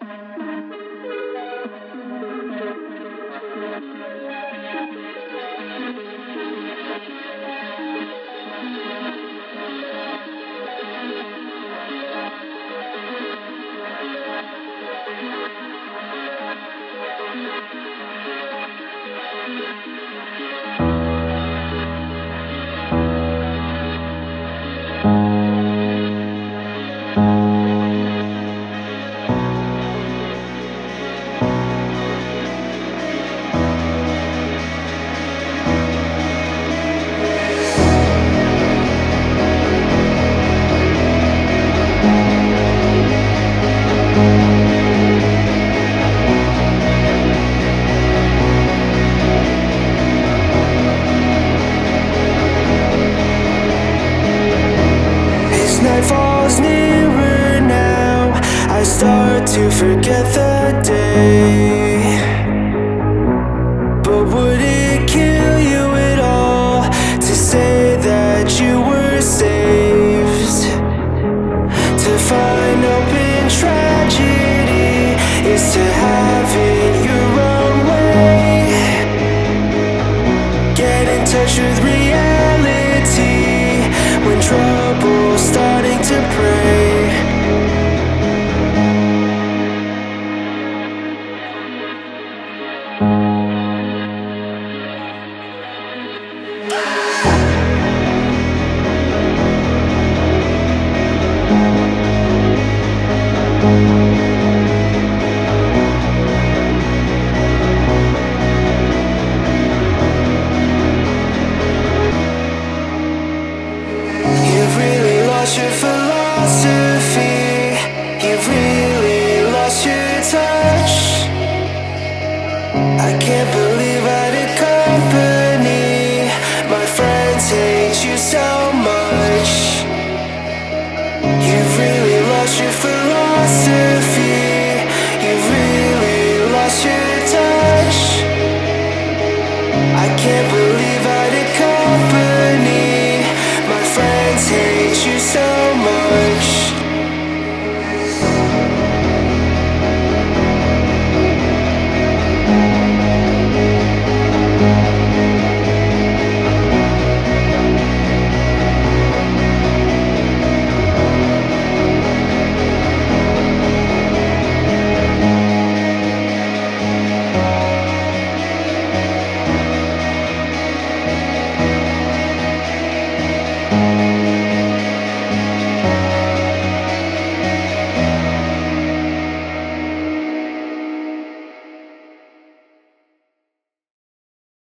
Falls nearer now, I start to forget the day. But would it kill you at all to say that you were saved? To find hope in tragedy is to have it your own way. Get in touch with reality when trouble's starting to pray. You've really lost your philosophy. You've really lost your touch. I can't believe I did.